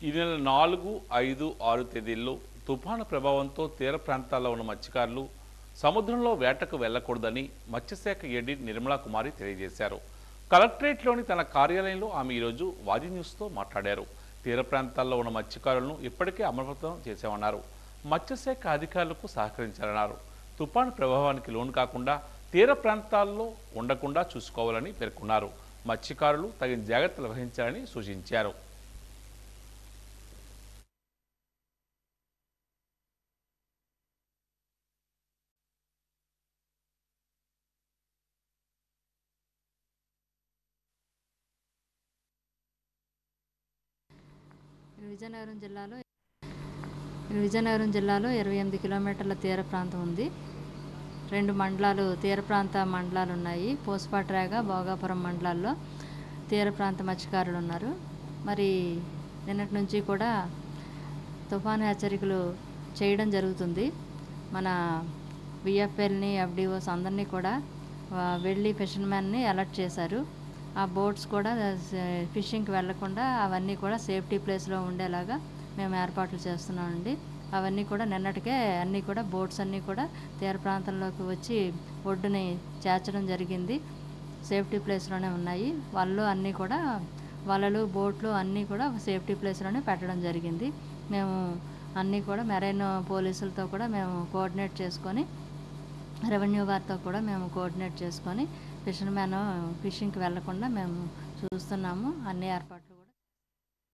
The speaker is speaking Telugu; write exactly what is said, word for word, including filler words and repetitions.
ఈ నెల నాలుగు ఐదు ఆరు తేదీల్లో తుఫాను ప్రభావంతో తీర ప్రాంతాల్లో ఉన్న మత్స్యకారులు సముద్రంలో వేటకు వెళ్లకూడదని మత్స్యశాఖ ఏడీ నిర్మలా కుమారి తెలియజేశారు. కలెక్టరేట్లోని తన కార్యాలయంలో ఆమె ఈరోజు వాజీ న్యూస్తో మాట్లాడారు. తీర ప్రాంతాల్లో ఉన్న మత్స్యకారులను ఇప్పటికే అప్రమత్తం చేశామన్నారు. మత్స్యశాఖ అధికారులకు సహకరించాలన్నారు. తుఫాను ప్రభావానికి లోను కాకుండా తీర ప్రాంతాల్లో ఉండకుండా చూసుకోవాలని పేర్కొన్నారు. మత్స్యకారులు తగిన జాగ్రత్తలు వహించాలని సూచించారు. విజయనగరం జిల్లాలో విజయనగరం జిల్లాలో ఇరవై ఎనిమిది కిలోమీటర్ల తీర ప్రాంతం ఉంది. రెండు మండలాలు తీర ప్రాంత మండలాలు ఉన్నాయి. పోస్పాట్రాగ, భోగాపురం మండలాల్లో తీర ప్రాంత మత్స్యకారులు ఉన్నారు. మరి నిన్నటి నుంచి కూడా తుఫాను హెచ్చరికలు చేయడం జరుగుతుంది. మన విఎఫ్ఎల్ని, ఎఫ్డిఓస్ అందరినీ కూడా వెళ్ళి ఫిషర్మెన్ని అలర్ట్ చేశారు. ఆ బోట్స్ కూడా ఫిషింగ్కి వెళ్లకుండా అవన్నీ కూడా సేఫ్టీ ప్లేస్లో ఉండేలాగా మేము ఏర్పాట్లు చేస్తున్నామండి. అవన్నీ కూడా నిన్నటికే అన్నీ కూడా బోట్స్ అన్నీ కూడా తీర ప్రాంతంలోకి వచ్చి ఒడ్డుని చేర్చడం జరిగింది. సేఫ్టీ ప్లేస్లోనే ఉన్నాయి. వాళ్ళు అన్నీ కూడా వలలు, బోట్లు అన్నీ కూడా సేఫ్టీ ప్లేస్లోనే పెట్టడం జరిగింది. మేము అన్నీ కూడా మెరైన్ పోలీసులతో కూడా మేము కోఆర్డినేట్ చేసుకొని, రెవెన్యూ వారితో కూడా మేము కోఆర్డినేట్ చేసుకొని ఫిషర్మెన్ ఫిషింగ్కి వెళ్లకుండా మేము చూస్తున్నాము. అన్ని ఏర్పాట్లు